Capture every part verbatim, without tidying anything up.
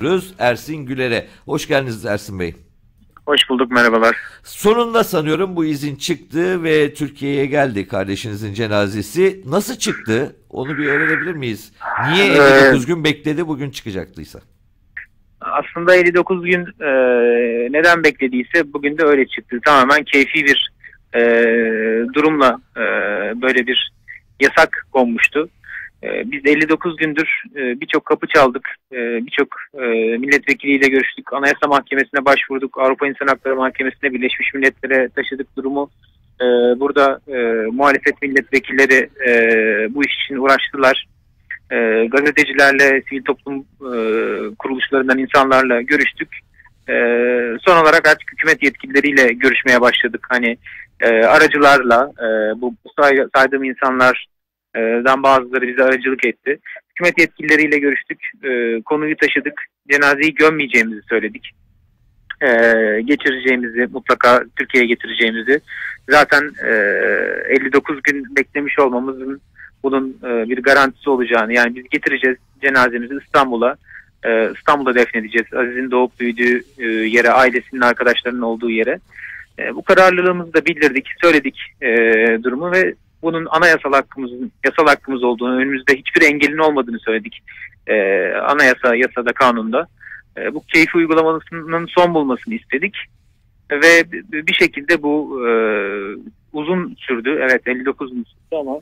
Ersin Güler'e. Hoş geldiniz Ersin Bey. Hoş bulduk, merhabalar. Sonunda sanıyorum bu izin çıktı ve Türkiye'ye geldi kardeşinizin cenazesi. Nasıl çıktı? Onu bir öğrenebilir miyiz? Niye elli dokuz gün bekledi, bugün çıkacaktıysa? Aslında elli dokuz gün e, neden beklediyse bugün de öyle çıktı. Tamamen keyfi bir e, durumla e, böyle bir yasak konmuştu. E, biz elli dokuz gündür e, birçok kapı çaldık, e, birçok e, milletvekiliyle görüştük, Anayasa Mahkemesi'ne başvurduk, Avrupa İnsan Hakları Mahkemesi'ne, Birleşmiş Milletler'e taşıdık durumu. E, burada e, muhalefet milletvekilleri e, bu iş için uğraştılar. E, gazetecilerle, sivil toplum e, kuruluşlarından insanlarla görüştük. E, son olarak artık hükümet yetkilileriyle görüşmeye başladık. Hani e, aracılarla, e, bu, bu say saydığım insanlardan bazıları bize aracılık etti. Hükümet yetkilileriyle görüştük, e, konuyu taşıdık, cenazeyi gömmeyeceğimizi söyledik. E, geçireceğimizi, mutlaka Türkiye'ye getireceğimizi. Zaten e, elli dokuz gün beklemiş olmamızın bunun e, bir garantisi olacağını, yani biz getireceğiz cenazemizi İstanbul'a, e, İstanbul'da defnedeceğiz. Aziz'in doğup büyüdüğü e, yere, ailesinin, arkadaşlarının olduğu yere. E, bu kararlılığımızı da bildirdik, söyledik e, durumu ve bunun anayasal hakkımızın, yasal hakkımız olduğunu, önümüzde hiçbir engelin olmadığını söyledik. E, anayasa, yasada, kanunda. E, bu keyfi uygulamasının son bulmasını istedik. Ve bir şekilde bu e, uzun sürdü. Evet, elli dokuz gün sürdü ama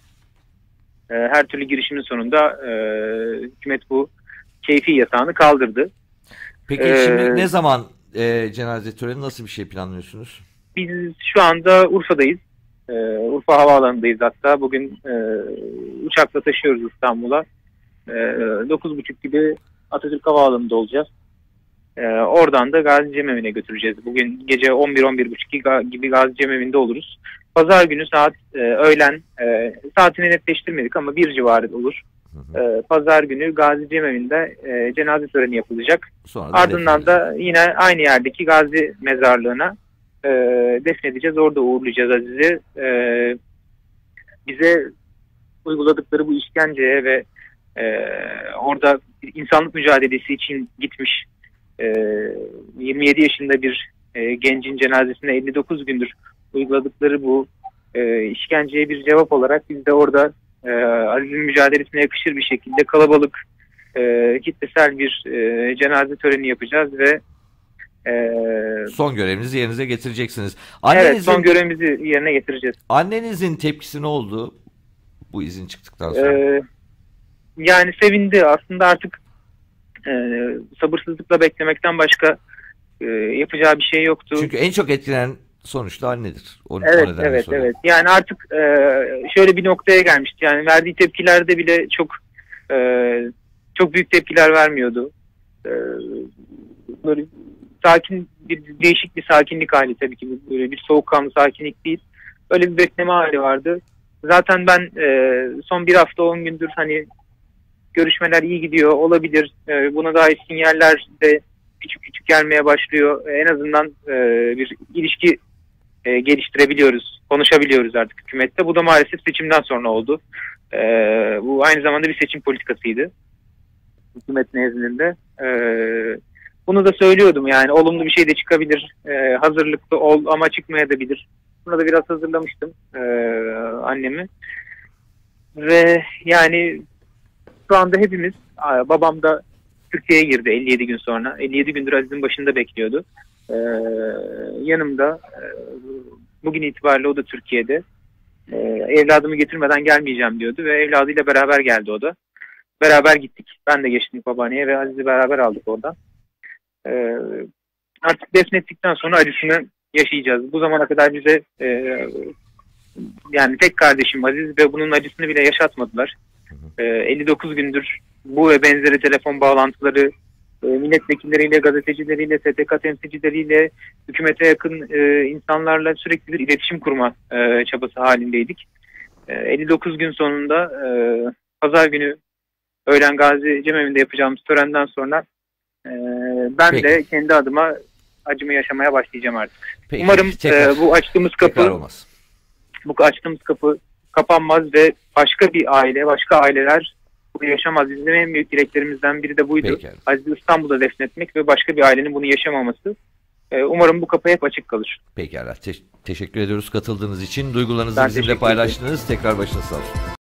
her türlü girişimin sonunda e, hükümet bu keyfi yasağını kaldırdı. Peki ee, şimdi ne zaman e, cenaze töreni, nasıl bir şey planlıyorsunuz? Biz şu anda Urfa'dayız. E, Urfa Havaalanı'ndayız hatta. Bugün e, uçakla taşıyoruz İstanbul'a. E, dokuz buçuk gibi Atatürk Havaalanı'nda olacağız. E, oradan da Gazi Cemevi'ne götüreceğiz. Bugün gece on bir on bir buçuk gibi Gazi Cemevi'nde oluruz. Pazar günü saat e, öğlen, e, saatini netleştirmedik ama bir civarı olur. Hı hı. E, Pazar günü Gazi Cemevi'nde e, cenaze töreni yapılacak. Sonra ardından da yine aynı yerdeki Gazi mezarlığına e, defnedeceğiz. Orada uğurlayacağız Aziz'i. E, bize uyguladıkları bu işkenceye ve e, orada insanlık mücadelesi için gitmiş e, yirmi yedi yaşında bir e, gencin cenazesine elli dokuz gündür uyguladıkları bu e, işkenceye bir cevap olarak biz de orada e, Aziz'in mücadelesine yakışır bir şekilde kalabalık, e, kitlesel bir e, cenaze töreni yapacağız ve e, son görevinizi yerinize getireceksiniz. Annenizin, evet, son görevimizi yerine getireceğiz. Annenizin tepkisi ne oldu bu izin çıktıktan sonra? E, yani sevindi. Aslında artık e, sabırsızlıkla beklemekten başka e, yapacağı bir şey yoktu. Çünkü en çok etkilenen sonuçta annedir. O, evet, o evet, sonra. evet. Yani artık e, şöyle bir noktaya gelmişti. Yani verdiği tepkilerde bile çok e, çok büyük tepkiler vermiyordu. E, böyle sakin, bir değişik bir sakinlik hali tabii ki. Böyle bir soğukkanlı sakinlik değil. Öyle bir bekleme hali vardı. Zaten ben e, son bir hafta on gündür hani görüşmeler iyi gidiyor, olabilir. E, buna dair sinyaller de küçük küçük gelmeye başlıyor. E, en azından e, bir ilişki E, geliştirebiliyoruz, konuşabiliyoruz artık hükümette. Bu da maalesef seçimden sonra oldu. E, bu aynı zamanda bir seçim politikasıydı hükümet nezdinde. E, bunu da söylüyordum, yani olumlu bir şey de çıkabilir, e, hazırlıklı ol ama çıkmayabilir. Buna da biraz hazırlamıştım e, annemi. Ve yani şu anda hepimiz, babam da Türkiye'ye girdi elli yedi gün sonra. elli yedi gündür Aziz'in başında bekliyordu. Ee, yanımda e, bugün itibariyle o da Türkiye'de. Ee, evladımı getirmeden gelmeyeceğim diyordu ve evladıyla beraber geldi o da. Beraber gittik. Ben de geçtim babaanneye ve Aziz'i beraber aldık oradan. Ee, artık defnettikten sonra acısını yaşayacağız. Bu zamana kadar bize e, yani tek kardeşim Aziz ve bunun acısını bile yaşatmadılar. Ee, elli dokuz gündür bu ve benzeri telefon bağlantıları, milletvekilleriyle, gazetecileriyle, S T K temsilcileriyle, hükümete yakın e, insanlarla sürekli bir iletişim kurma e, çabası halindeydik. E, elli dokuz gün sonunda e, Pazar günü öğlen Gazi Cemevi'nde yapacağımız törenden sonra e, ben Peki. de kendi adıma acımı yaşamaya başlayacağım artık. Peki. Umarım tekrar, e, bu açtığımız kapı bu açtığımız kapı kapanmaz ve başka bir aile, başka aileler bu İstanbul'da yaşamaz. Bizim en büyük dileklerimizden biri de buydu. Pekala. Aziz'i İstanbul'da defnetmek ve başka bir ailenin bunu yaşamaması. Ee, umarım bu kapı hep açık kalır. Pekala. Te- teşekkür ediyoruz katıldığınız için. Duygularınızı Ben bizimle teşekkür paylaştınız. Tekrar başınız sağ olsun.